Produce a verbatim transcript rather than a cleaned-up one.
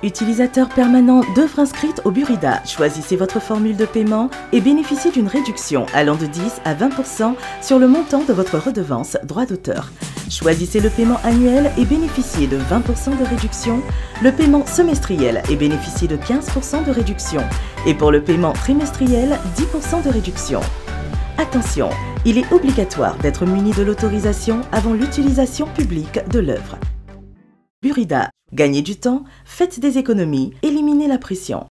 Utilisateur permanent d'œuvres inscrites au Burida, choisissez votre formule de paiement et bénéficiez d'une réduction allant de dix à vingt pour cent sur le montant de votre redevance droit d'auteur. Choisissez le paiement annuel et bénéficiez de vingt pour cent de réduction, le paiement semestriel et bénéficiez de quinze pour cent de réduction, et pour le paiement trimestriel, dix pour cent de réduction. Attention, il est obligatoire d'être muni de l'autorisation avant l'utilisation publique de l'œuvre. Burida, gagnez du temps, faites des économies, éliminez la pression.